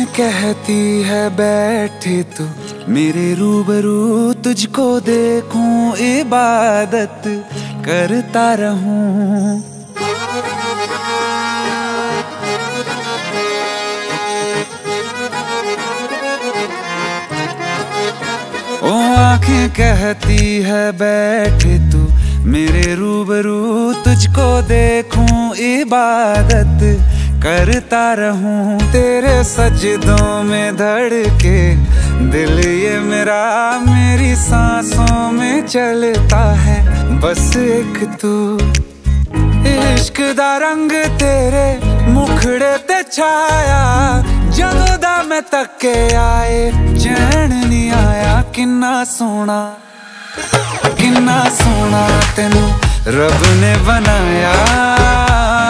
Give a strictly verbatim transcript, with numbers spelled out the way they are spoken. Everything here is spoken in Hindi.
कहती है बैठे तू मेरे रूबरू, तुझको देखूं इबादत करता रहूं। ओ आंखें कहती है बैठे तू मेरे रूबरू, तुझको देखूं इबादत करता रहूं। तेरे सजदों में धड़के दिल ये मेरा, मेरी सांसों में चलता है बस एक तू। इश्क दा रंग तेरे मुखड़े ते छाया, जदों दा मैं तके आए चैन नहीं आया। किन्ना सोना किन्ना सोना तेनू रब ने बनाया।